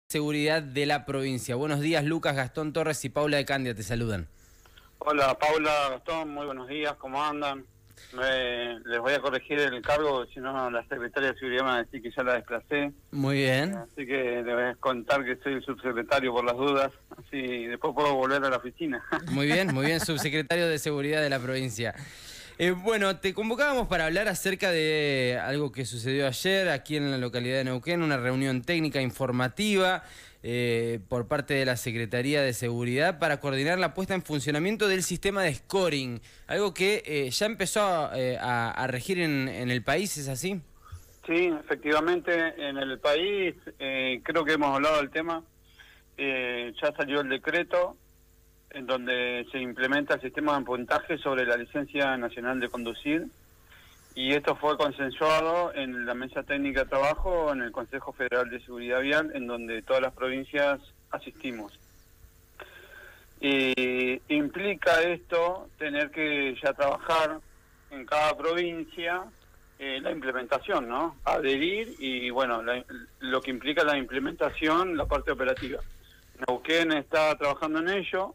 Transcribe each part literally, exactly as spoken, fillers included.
Seguridad de la provincia. Buenos días, Lucas, Gastón Torres y Paula de Candia te saludan. Hola, Paula, Gastón, muy buenos días, ¿cómo andan? Me- les voy a corregir el cargo, si no la secretaria de Seguridad me va a decir que ya la desplacé. Muy bien. Así que les voy a contar que soy el subsecretario por las dudas, así después puedo volver a la oficina. Muy bien, muy bien, subsecretario de Seguridad de la provincia. Eh, bueno, te convocábamos para hablar acerca de algo que sucedió ayer aquí en la localidad de Neuquén, una reunión técnica informativa eh, por parte de la Secretaría de Seguridad para coordinar la puesta en funcionamiento del sistema de scoring, algo que eh, ya empezó a, eh, a, a regir en, en el país, ¿es así? Sí, efectivamente, en el país eh, creo que hemos hablado del tema, eh, ya salió el decreto en donde se implementa el sistema de puntaje sobre la licencia nacional de conducir, y esto fue consensuado en la mesa técnica de trabajo en el Consejo Federal de Seguridad Vial, en donde todas las provincias asistimos. Y implica esto tener que ya trabajar en cada provincia eh, la implementación, ¿no? Adherir y, bueno, la- lo que implica la implementación, la parte operativa. Neuquén está trabajando en ello.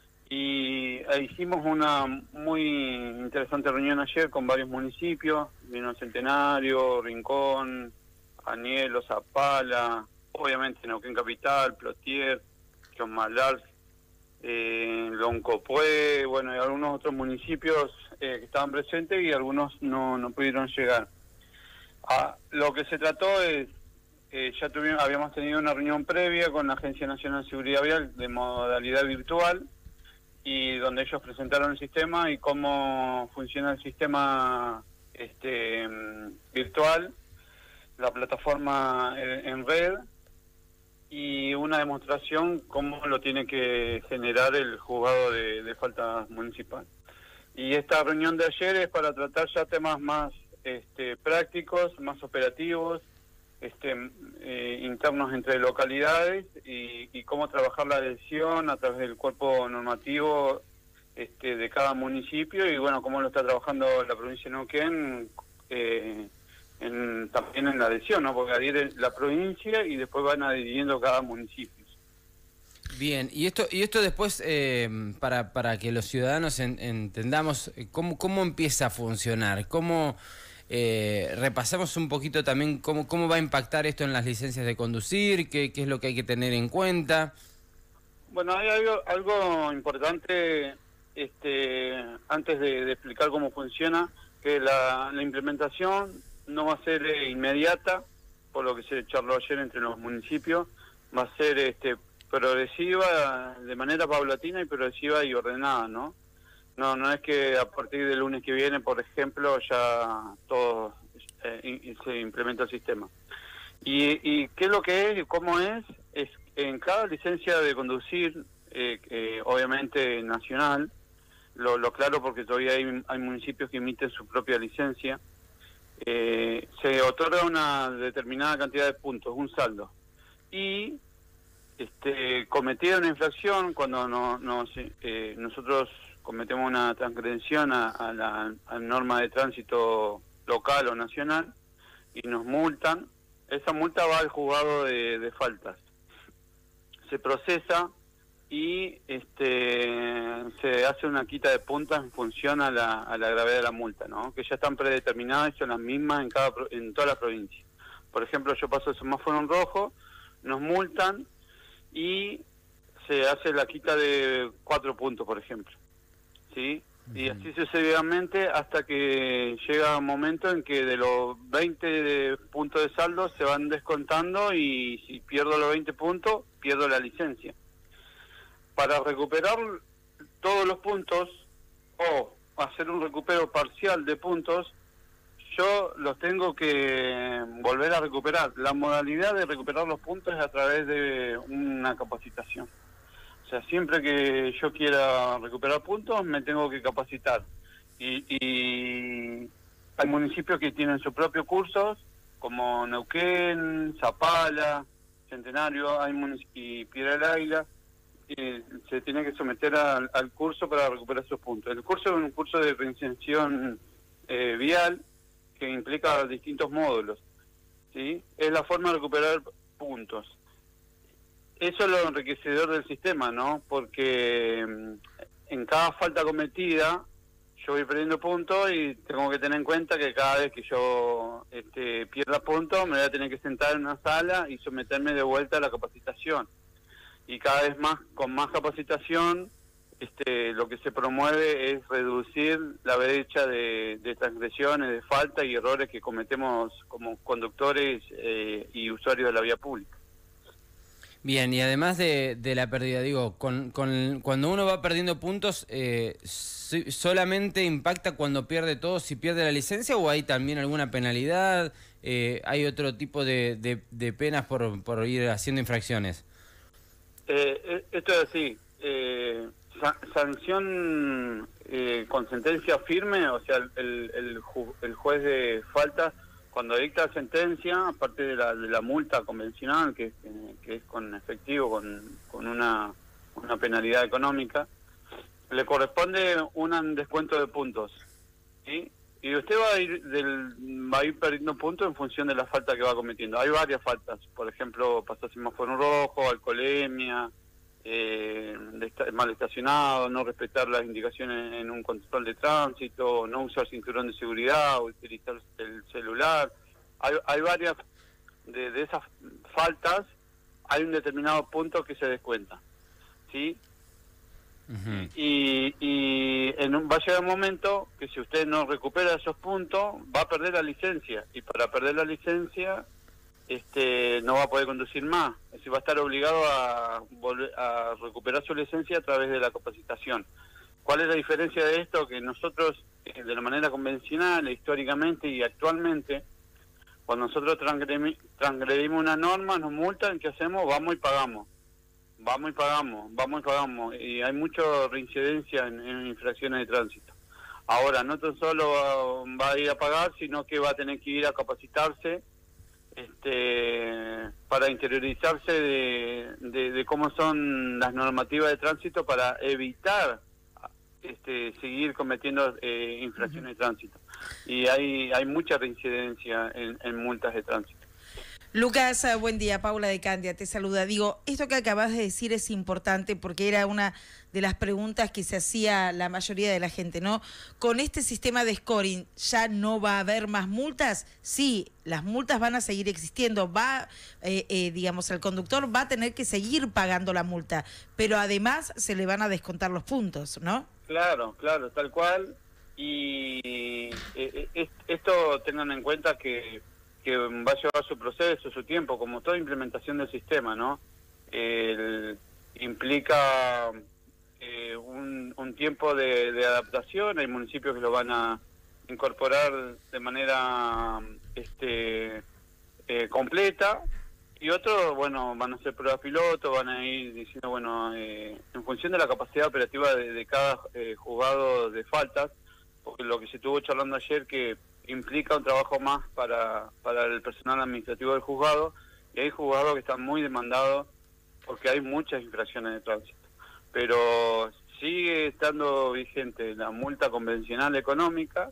Y eh, hicimos una muy interesante reunión ayer con varios municipios, vino Centenario, Rincón, Anielo, Zapala, obviamente Neuquén Capital, Plotier, Chosmalal, eh, Loncopué, bueno, y algunos otros municipios eh, que estaban presentes y algunos no, no pudieron llegar. Ah, lo que se trató es, eh, ya tuvimos, habíamos tenido una reunión previa con la Agencia Nacional de Seguridad Vial de modalidad virtual, y donde ellos presentaron el sistema y cómo funciona el sistema este virtual, la plataforma en, en red, y una demostración cómo lo tiene que generar el juzgado de, de falta municipal. Y esta reunión de ayer es para tratar ya temas más este, prácticos, más operativos, este, eh, internos entre localidades y, y cómo trabajar la adhesión a través del cuerpo normativo este, de cada municipio, y bueno, cómo lo está trabajando la provincia de Neuquén eh, en, también en la adhesión, ¿no? Porque adhiere la provincia y después van adhiriendo cada municipio. Bien, y esto y esto después, eh, para, para que los ciudadanos en- entendamos eh, cómo, cómo empieza a funcionar, cómo eh, repasamos un poquito también cómo, cómo va a impactar esto en las licencias de conducir, qué, qué es lo que hay que tener en cuenta. Bueno, hay algo, algo importante este, antes de, de explicar cómo funciona, que la, la implementación no va a ser eh, inmediata, por lo que se charló ayer entre los municipios, va a ser este, progresiva, de manera paulatina y progresiva y ordenada, ¿no? No, no es que a partir del lunes que viene, por ejemplo, ya todo eh, in- se implementa el sistema. ¿Y, y qué es lo que es y cómo es? Es en cada licencia de conducir, eh, eh, obviamente nacional, lo, lo claro porque todavía hay, hay municipios que emiten su propia licencia, eh, se otorga una determinada cantidad de puntos, un saldo. Y este, cometida una infracción, cuando no, no, eh, nosotros cometemos una transgresión a, a la a norma de tránsito local o nacional y nos multan, esa multa va al juzgado de, de faltas. Se procesa y este se hace una quita de puntos en función a la, a la gravedad de la multa, ¿no? Que ya están predeterminadas y son las mismas en cada en toda la provincia. Por ejemplo, yo paso el semáforo en rojo, nos multan y se hace la quita de cuatro puntos, por ejemplo, ¿sí? Y así sucesivamente hasta que llega un momento en que de los veinte de puntos de saldo se van descontando, y si pierdo los veinte puntos, pierdo la licencia. Para recuperar todos los puntos o hacer un recupero parcial de puntos, yo los tengo que volver a recuperar. La modalidad de recuperar los puntos es a través de una capacitación. O sea, siempre que yo quiera recuperar puntos, me tengo que capacitar. Y, y hay municipios que tienen sus propios cursos, como Neuquén, Zapala, Centenario, hay y Piedra del Águila, y se tiene que someter al, al curso para recuperar sus puntos. El curso es un curso de reinserción eh, vial que implica distintos módulos, ¿sí? Es la forma de recuperar puntos. eso es lo enriquecedor del sistema, ¿no? Porque en cada falta cometida yo voy perdiendo puntos y tengo que tener en cuenta que cada vez que yo este, pierda puntos me voy a tener que sentar en una sala y someterme de vuelta a la capacitación. Y cada vez más, con más capacitación, este, lo que se promueve es reducir la brecha de, de transgresiones, de falta y errores que cometemos como conductores eh, y usuarios de la vía pública. Bien, y además de, de la pérdida, digo, con, con, cuando uno va perdiendo puntos, eh, ¿solamente impacta cuando pierde todo, si pierde la licencia, o hay también alguna penalidad? Eh, ¿Hay otro tipo de, de, de penas por, por ir haciendo infracciones? Eh, esto es así, eh, sa sanción eh, con sentencia firme, o sea, el, el, ju el juez de falta, cuando dicta sentencia, aparte de la, de la multa convencional, que, que, que es con efectivo, con, con una, una penalidad económica, le corresponde un descuento de puntos, ¿sí? Y usted va a ir del, va a ir perdiendo puntos en función de la falta que va cometiendo. Hay varias faltas, por ejemplo, pasar semáforo en rojo, alcoholemia, eh, mal estacionado, no respetar las indicaciones en un control de tránsito, no usar cinturón de seguridad, utilizar el celular. Hay, hay varias de, de esas faltas, hay un determinado punto que se descuenta, ¿sí? Uh-huh. Y, y en un, va a llegar un momento que si usted no recupera esos puntos, va a perder la licencia, y para perder la licencia este no va a poder conducir más, es decir, va a estar obligado a, volver, a recuperar su licencia a través de la capacitación. ¿Cuál es la diferencia de esto? Que nosotros, de la manera convencional, históricamente y actualmente, cuando nosotros transgredimos, transgredimos una norma, nos multan, ¿qué hacemos? Vamos y pagamos. Vamos y pagamos, vamos y pagamos, y hay mucha reincidencia en, en infracciones de tránsito. Ahora, no tan solo va, va a ir a pagar, sino que va a tener que ir a capacitarse este, para interiorizarse de, de, de cómo son las normativas de tránsito para evitar este, seguir cometiendo eh, infracciones uh-huh. de tránsito. Y hay, hay mucha reincidencia en, en multas de tránsito. Lucas, buen día. Paula de Candia te saluda. Digo, esto que acabas de decir es importante porque era una de las preguntas que se hacía la mayoría de la gente, ¿no? Con este sistema de scoring, ¿ya no va a haber más multas? Sí, las multas van a seguir existiendo. Va, eh, eh, digamos, el conductor va a tener que seguir pagando la multa, pero además se le van a descontar los puntos, ¿no? Claro, claro, tal cual. Y eh, eh, esto tengan en cuenta que que va a llevar su proceso, su tiempo, como toda implementación del sistema, ¿no? El, implica eh, un, un tiempo de, de adaptación, hay municipios que lo van a incorporar de manera este eh, completa, y otros, bueno, van a hacer pruebas piloto, van a ir diciendo, bueno, eh, en función de la capacidad operativa de, de cada eh, juzgado de faltas, porque lo que se estuvo charlando ayer que implica un trabajo más para, para el personal administrativo del juzgado, y hay juzgados que están muy demandados porque hay muchas infracciones de tránsito. Pero sigue estando vigente la multa convencional económica,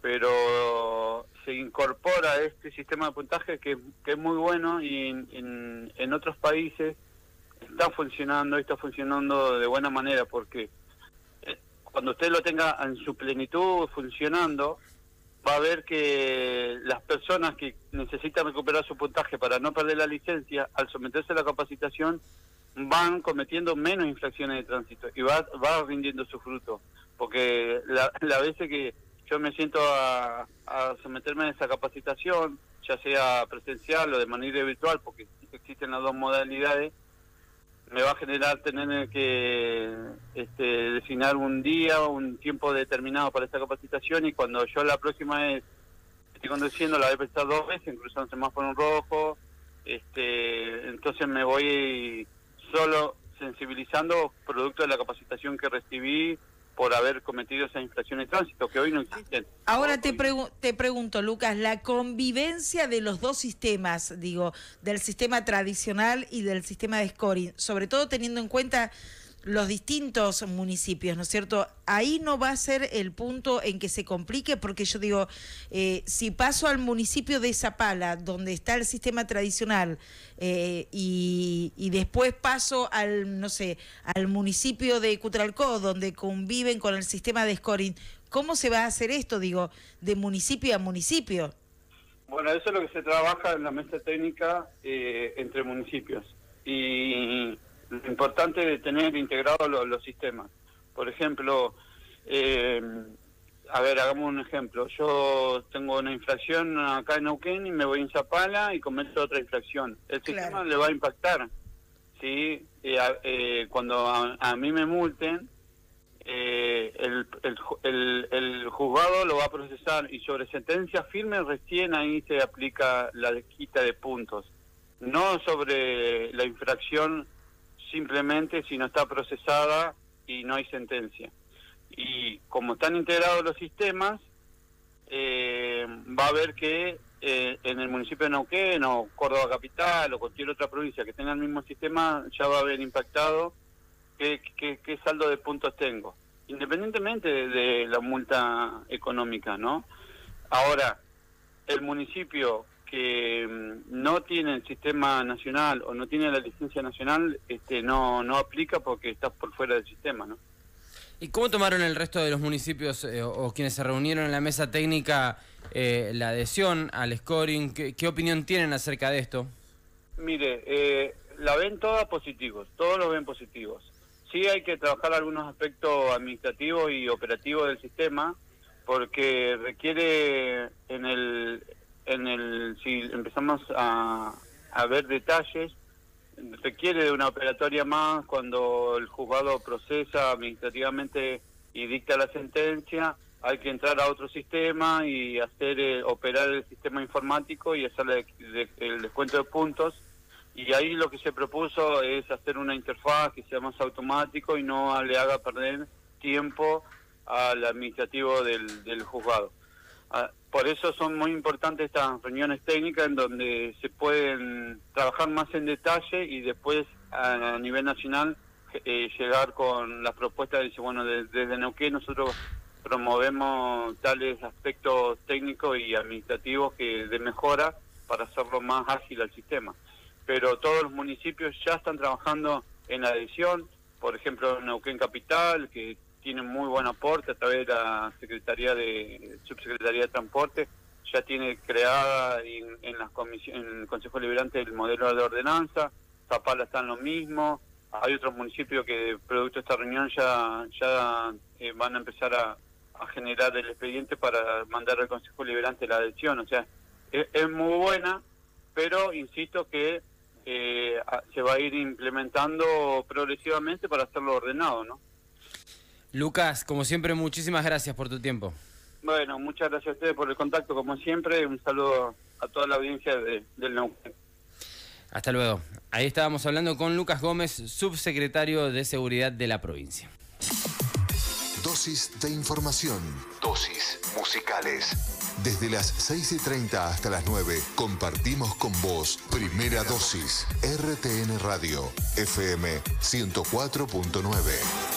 pero se incorpora este sistema de puntaje que, que es muy bueno, y en, en, en otros países está funcionando, y está funcionando de buena manera, porque cuando usted lo tenga en su plenitud funcionando, va a ver que las personas que necesitan recuperar su puntaje para no perder la licencia, al someterse a la capacitación, van cometiendo menos infracciones de tránsito y va, va rindiendo su fruto. Porque la, la veces que yo me siento a, a someterme a esa capacitación, ya sea presencial o de manera virtual, porque existen las dos modalidades, me va a generar tener que este, designar un día, un tiempo determinado para esta capacitación, y cuando yo la próxima vez estoy conduciendo, la voy a pensar dos veces, incluso en semáforo en rojo, este, entonces me voy solo sensibilizando producto de la capacitación que recibí por haber cometido esas infracciones de tránsito, que hoy no existen. Ahora te, pregu te pregunto, Lucas, la convivencia de los dos sistemas, digo, del sistema tradicional y del sistema de scoring, sobre todo teniendo en cuenta los distintos municipios, ¿no es cierto? Ahí no va a ser el punto en que se complique, porque yo digo, eh, si paso al municipio de Zapala, donde está el sistema tradicional, eh, y, y después paso al, no sé, al municipio de Cutralcó, donde conviven con el sistema de scoring, ¿cómo se va a hacer esto, digo, de municipio a municipio? Bueno, eso es lo que se trabaja en la mesa técnica eh, entre municipios. Y lo importante es tener integrados los, los sistemas. Por ejemplo, eh, a ver, hagamos un ejemplo. Yo tengo una infracción acá en Neuquén y me voy en Zapala y cometo otra infracción. El sistema claro. le va a impactar. ¿Sí? Eh, eh, cuando a, a mí me multen, eh, el, el, el, el juzgado lo va a procesar y sobre sentencia firme recién ahí se aplica la quita de puntos. No sobre la infracción simplemente si no está procesada y no hay sentencia. Y como están integrados los sistemas, eh, va a haber que eh, en el municipio de Neuquén o Córdoba Capital o cualquier otra provincia que tenga el mismo sistema, ya va a haber impactado qué, qué, qué saldo de puntos tengo, independientemente de, de la multa económica, ¿no? Ahora, el municipio que no tiene el sistema nacional o no tiene la licencia nacional, este no no aplica porque está por fuera del sistema, ¿no? ¿Y cómo tomaron el resto de los municipios eh, o, o quienes se reunieron en la mesa técnica eh, la adhesión al scoring? ¿Qué, qué opinión tienen acerca de esto? Mire, eh, la ven todas positivos, todos lo ven positivos. Sí hay que trabajar algunos aspectos administrativos y operativos del sistema, porque requiere en el en el si empezamos a, a ver detalles, requiere de una operatoria más cuando el juzgado procesa administrativamente y dicta la sentencia. Hay que entrar a otro sistema y hacer eh, operar el sistema informático y hacerle de, de, el descuento de puntos. Y ahí lo que se propuso es hacer una interfaz que sea más automático y no le haga perder tiempo al administrativo del, del juzgado. Ah, por eso son muy importantes estas reuniones técnicas en donde se pueden trabajar más en detalle y después a, a nivel nacional eh, llegar con las propuestas de decir, bueno, desde, desde Neuquén nosotros promovemos tales aspectos técnicos y administrativos que de mejora para hacerlo más ágil al sistema. Pero todos los municipios ya están trabajando en la adhesión, por ejemplo Neuquén Capital, que tiene muy buen aporte a través de la Secretaría de Subsecretaría de Transporte, ya tiene creada en, en, las comisiones, en el Consejo Deliberante el modelo de ordenanza. Zapala está en lo mismo. Hay otros municipios que producto de esta reunión ya ya eh, van a empezar a, a generar el expediente para mandar al Consejo Deliberante la adhesión. O sea, es, es muy buena, pero insisto que eh, se va a ir implementando progresivamente para hacerlo ordenado, ¿no? Lucas, como siempre, muchísimas gracias por tu tiempo. Bueno, muchas gracias a ustedes por el contacto, como siempre. Un saludo a toda la audiencia de, del Neuquén. Hasta luego. Ahí estábamos hablando con Lucas Gómez, subsecretario de Seguridad de la provincia. Dosis de información. Dosis musicales. Desde las seis y treinta hasta las nueve, compartimos con vos Primera Dosis. R T N Radio, F M ciento cuatro punto nueve.